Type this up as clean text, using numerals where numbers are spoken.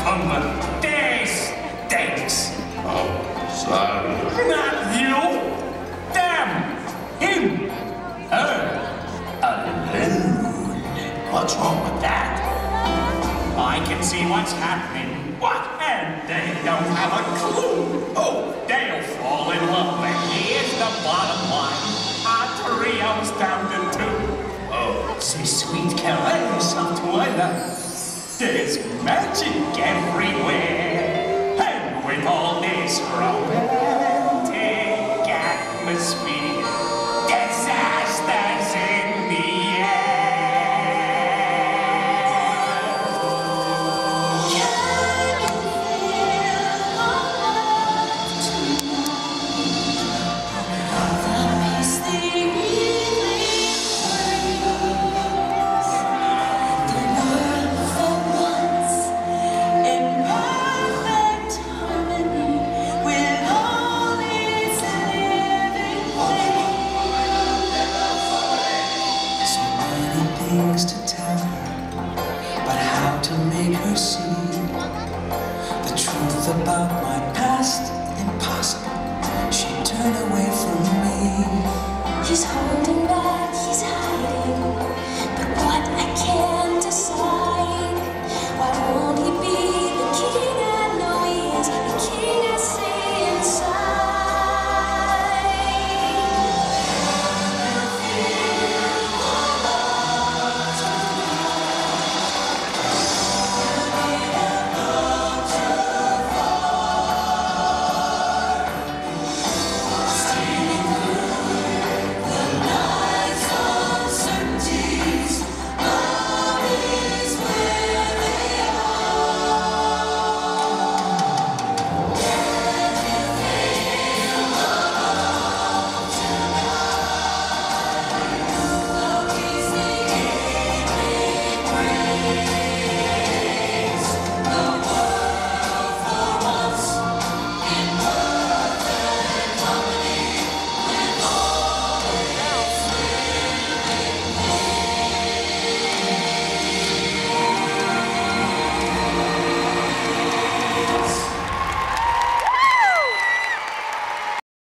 Cucumber. This stinks. Oh, sorry. Not you. Them. Him. Her. Alone. What's wrong with that? I can see what's happening. What? And they don't have a clue. Oh, they'll fall in love. And here's the bottom line. Our trio's down to 2. Oh, say sweet caress of twilight. There's magic everywhere. And with all this romantic atmosphere, disasters in the things to tell her, but how to make her see